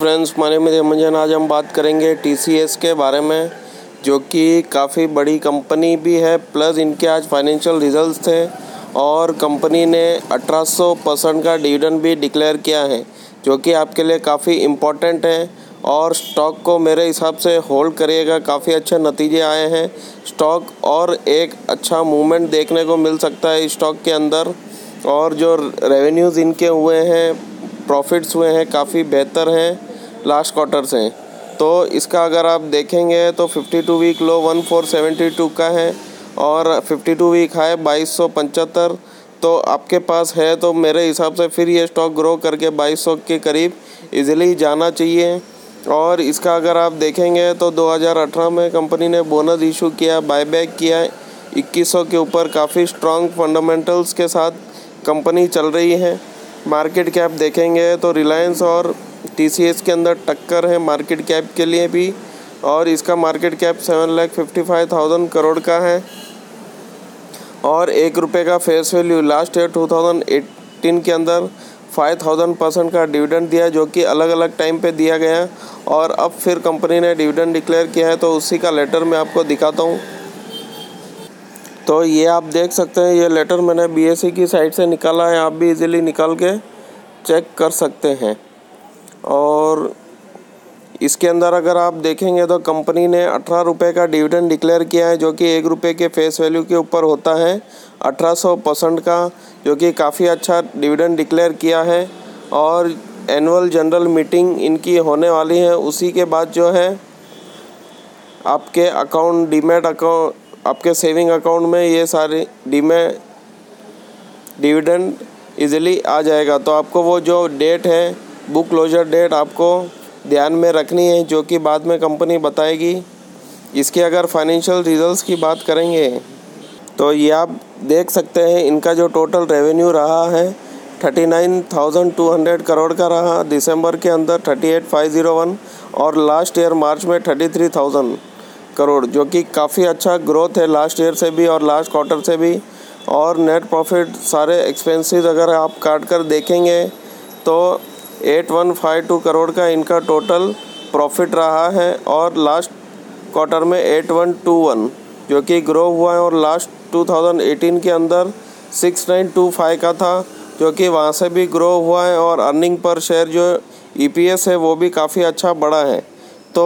Friends, हमारे मेरे मंजन आज हम बात करेंगे TCS के बारे में, जो कि काफ़ी बड़ी कंपनी भी है। प्लस इनके आज फाइनेंशियल रिजल्ट्स थे और कंपनी ने 1800% का डिविडेंड भी डिक्लेयर किया है, जो कि आपके लिए काफ़ी इम्पोर्टेंट है। और स्टॉक को मेरे हिसाब से होल्ड करिएगा, काफ़ी अच्छे नतीजे आए हैं स्टॉक और एक अच्छा मूवमेंट देखने को मिल सकता है स्टॉक के अंदर। और जो रेवेन्यूज़ इनके हुए हैं, प्रॉफिट्स हुए हैं, काफ़ी बेहतर हैं लास्ट क्वार्टर से। तो इसका अगर आप देखेंगे तो 52 वीक लो 1472 का है और 52 वीक हाई 2275। तो आपके पास है तो मेरे हिसाब से फिर ये स्टॉक ग्रो करके 2200 के करीब इजीली जाना चाहिए। और इसका अगर आप देखेंगे तो 2018 में कंपनी ने बोनस इशू किया, बायबैक किया 2100 के ऊपर। काफ़ी स्ट्रॉन्ग फंडामेंटल्स के साथ कंपनी चल रही है। मार्केट कैप देखेंगे तो रिलायंस और TCS के अंदर टक्कर है मार्केट कैप के लिए भी, और इसका मार्केट कैप 7,55,000 करोड़ का है और ₹1 का फेस वैल्यू। लास्ट ईयर 2018 के अंदर 5000% का डिविडेंड दिया, जो कि अलग अलग टाइम पे दिया गया और अब फिर कंपनी ने डिविडेंड डिक्लेयर किया है। तो उसी का लेटर मैं आपको दिखाता हूँ। तो ये आप देख सकते हैं, ये लेटर मैंने BSE की साइट से निकाला है, आप भी इजीली निकाल के चेक कर सकते हैं। और इसके अंदर अगर आप देखेंगे तो कंपनी ने ₹18 का डिविडेंड डिक्लेयर किया है, जो कि ₹1 के फेस वैल्यू के ऊपर होता है 1800% का, जो कि काफ़ी अच्छा डिविडेंड डिक्लेयर किया है। और एनुअल जनरल मीटिंग इनकी होने वाली है, उसी के बाद जो है आपके अकाउंट डीमैट अकाउंट, आपके सेविंग अकाउंट में ये सारे डीमैट डिविडेंड इजीली आ जाएगा। तो आपको वो जो डेट है, बुक क्लोजर डेट, आपको ध्यान में रखनी है, जो कि बाद में कंपनी बताएगी। इसके अगर फाइनेंशियल रिजल्ट्स की बात करेंगे तो ये आप देख सकते हैं, इनका जो टोटल रेवेन्यू रहा है 39,200 करोड़ का रहा दिसंबर के अंदर 38,501, और लास्ट ईयर मार्च में 33,000 करोड़, जो कि काफ़ी अच्छा ग्रोथ है लास्ट ईयर से भी और लास्ट क्वार्टर से भी। और नेट प्रॉफिट सारे एक्सपेंसेस अगर आप काट कर देखेंगे तो 8152 करोड़ का इनका टोटल प्रॉफिट रहा है और लास्ट क्वार्टर में 8121, जो कि ग्रो हुआ है। और लास्ट 2018 के अंदर 6925 का था, जो कि वहाँ से भी ग्रो हुआ है। और अर्निंग पर शेयर जो EPS है वो भी काफ़ी अच्छा बढ़ा है। तो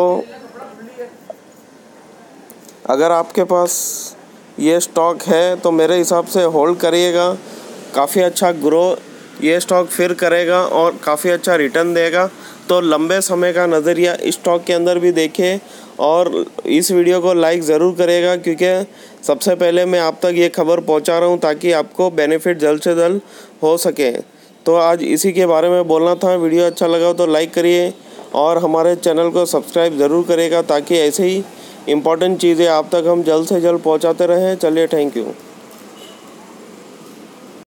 अगर आपके पास ये स्टॉक है तो मेरे हिसाब से होल्ड करिएगा, काफ़ी अच्छा ग्रो ये स्टॉक फिर करेगा और काफ़ी अच्छा रिटर्न देगा। तो लंबे समय का नज़रिया इस स्टॉक के अंदर भी देखें और इस वीडियो को लाइक ज़रूर करेगा, क्योंकि सबसे पहले मैं आप तक ये खबर पहुंचा रहा हूं ताकि आपको बेनिफिट जल्द से जल्द हो सके। तो आज इसी के बारे में बोलना था। वीडियो अच्छा लगा तो लाइक करिए और हमारे चैनल को सब्सक्राइब ज़रूर करेगा, ताकि ऐसे ही इम्पोर्टेंट चीज़ें आप तक हम जल्द से जल्द पहुँचाते रहें। चलिए, थैंक यू।